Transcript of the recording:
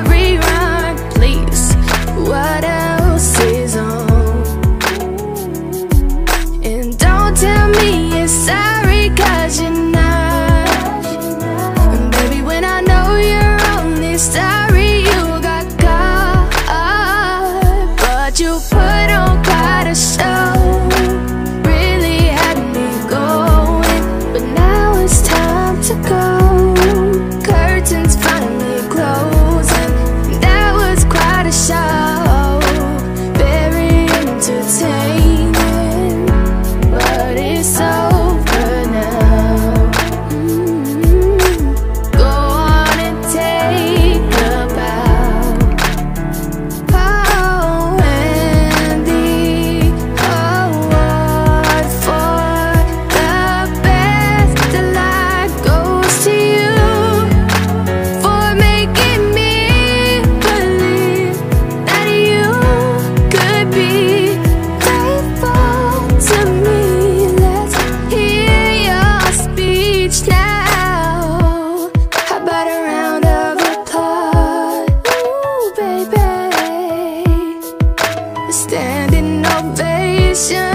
rerun, please. What else is on? And don't tell me you're sorry, 'cause you're not. And baby, when I know you're only sorry you got caught, but you put on quite a show, really had me going. But now it's time to go. Curtains finally closing. That was quite a show, very entertaining, but it's over now. Go on and take a bow. Oh, and the award for the best of life goes to you, for making me believe that you could be faithful to me. Let's hear your speech now. How about a round of applause? Ooh, baby, a standing ovation.